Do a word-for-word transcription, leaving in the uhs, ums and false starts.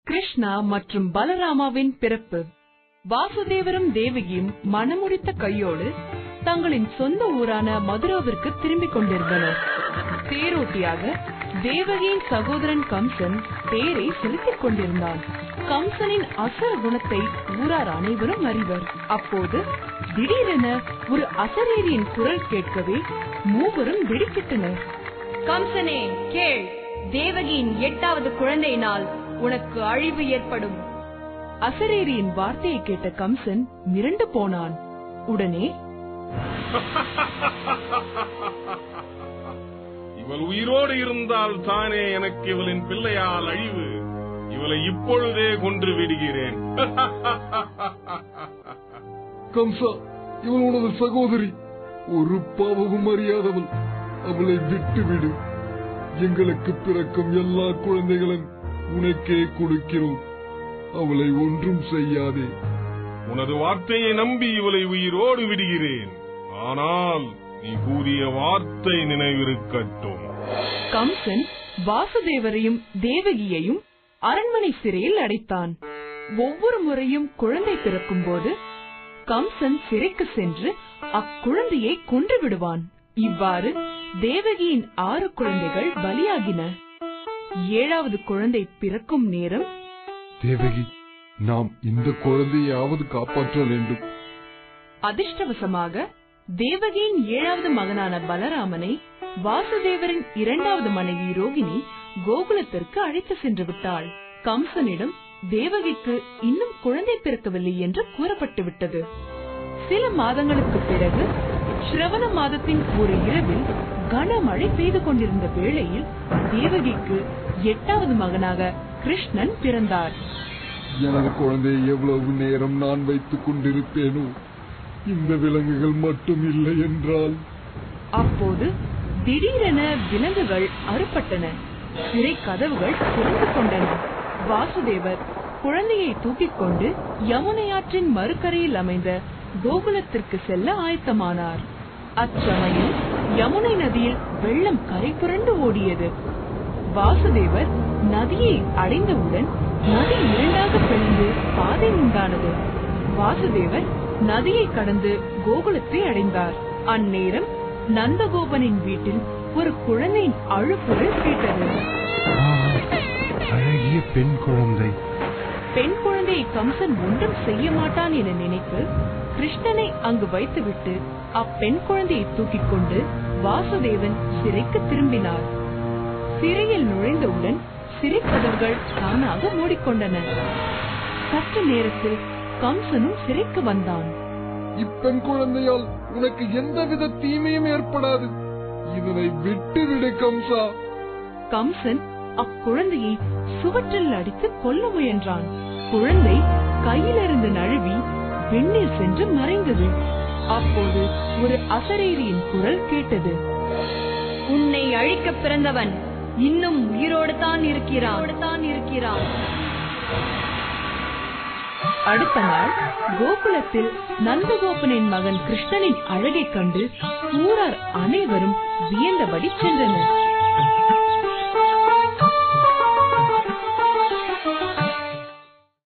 கிருஷ்ணா மற்றும் பலராமாவின் பிறப்பு. வாசுதேவரும் தேவகியும் மனமுடித்த கையோடு தங்களின் சொந்த ஊரான மதுராவிற்கு திரும்பிக் கொண்டிருந்தனர். தேரோட்டியாக தேவகியின் சகோதரன் கம்சன் தேரை செலுத்திக் கொண்டிருந்தான். கம்சனின் அசர குணத்தை ஊரார் அனைவரும் அறிவர். அப்போது திடீரென ஒரு அசரீரியின் குரல் கேட்கவே மூவரும் திடுக்கிட்டனர். கம்சனே கேள், தேவகியின் எட்டாவது குழந்தையினால் உனக்கு அழிவு ஏற்படும். அசரீரியின் வார்த்தையை கேட்ட கம்சன் மிரண்டு போனான். உடனே இவள் உயிரோடு இருந்தால் தானே எனக்கு இவளின் பிள்ளையால் அழிவு. இவளை இப்பொழுதே கொன்று விடுகிறேன். கம்சா, இவள் உனது சகோதரி, ஒரு பாவமும் அறியாதவள். அவளை விட்டுவிடு. எங்களுக்கு பிறக்கும் எல்லா குழந்தைகளும் உனக்கே கொடுக்கிறோம். அவளை ஒன்றும் செய்யாதே. உனது வார்த்தையை நம்பி இவளை உயிரோடு விடுகிறேன். ஆனால் நீ கூறிய வார்த்தை நினைவிருக்கட்டும். கம்சன் வாசுதேவரையும் தேவகியையும் அரண்மனை சிறையில் அடைத்தான். ஒவ்வொரு முறையும் குழந்தை பிறக்கும் போது கம்சன் சிறைக்கு சென்று அக்குழந்தையை கொன்று விடுவான். இவ்வாறு தேவகியின் ஆறு குழந்தைகள் பலியாகின. ஏழாவது குழந்தை பிறக்கும் நேரம், தேவகி, நாம் இந்த குழந்தையாவது காப்பாற்ற வேண்டும். அதிர்ஷ்டவசமாக தேவகியின் ஏழாவது மகனான பலராமனை வாசுதேவரின் இரண்டாவது மனைவி ரோகிணி கோகுலத்திற்கு அழைத்து சென்று விட்டாள். கம்சனிடம் தேவகிக்கு இன்னும் குழந்தை பிறக்கவில்லை என்று கூறப்பட்டு விட்டது. சில மாதங்களுக்கு பிறகு ஸ்ரவண மாதத்தின் ஒரு இரவில் கனமழை பெய்து கொண்டிருந்த வேளையில் தேவகிக்கு எட்டாவது மகனாக கிருஷ்ணன் பிறந்தார். எனது குழந்தையை எவ்வளவு நேரம் நான் வைத்துக் கொண்டிருப்பேனோ, இந்த விலங்குகள் மட்டும் இல்லை என்றால். அப்போது திடீரென விலங்குகள் அறுபட்டன. சிறை கதவுகள் திறந்து கொண்டன. வாசுதேவர் குழந்தையை தூக்கிக் கொண்டு யமுனையாற்றின் மறுகரையில் அமைந்த கோகுலத்திற்கு செல்ல ஆயத்தமானார். அச்சமயம் யமுனை நதியில் வெள்ளம் கரை புரண்டு ஓடியது. வாசுதேவர் நதியை அடைந்தவுடன் நதி இரண்டாக பிளந்து பாதை உண்டானது. வாசுதேவர் நதியை கடந்து கோகுலத்தை அடைந்தார். அந்நேரம் நந்தகோபனின் வீட்டில் ஒரு குழந்தையின் அழுகுரல் கேட்டது. அழகிய பெண் குழந்தை. பெண் குழந்தையை கம்சன் ஒன்றும் செய்ய மாட்டான் என நினைத்து கிருஷ்ணனை அங்கு வைத்துவிட்டு அப்பெண் குழந்தையை தூக்கிக் கொண்டு வாசுதேவன் சிறைக்கு திரும்பினார். சிறையில் நுழைந்தவுடன் சிறை கதவுகள் தானாக மூடிக்கொண்டன. சற்று நேரத்தில் கம்சனும் சிறைக்கு வந்தான். இப்பெண் குழந்தையால் உனக்கு எந்தவித தீமையும் ஏற்படாது. இதனை விட்டுவிடு கம்சா. கம்சன் அக்குழந்தையை சுவற்றில் அடித்து கொல்ல முயன்றான். குழந்தை கையிலிருந்து நழுவி விண்ணில் சென்று மறைந்தது. அப்போது ஒரு அசரீரியின் குரல் கேட்டது. உன்னை அழிக்க பிறந்தவன் இன்னும் உயிரோடு தான் இருக்கிறான். அடுத்த நாள் கோகுலத்தில் நந்தகோபனின் மகன் கிருஷ்ணனின் அழகை கண்டு ஊரார் அனைவரும் வியந்தபடி சென்றனர்.